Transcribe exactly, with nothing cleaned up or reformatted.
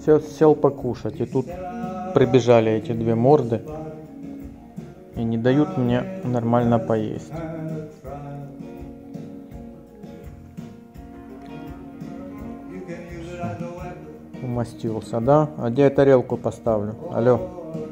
Сел, сел покушать, и тут прибежали эти две морды и не дают мне нормально поесть. Умастился, да? А где я тарелку поставлю? Алло.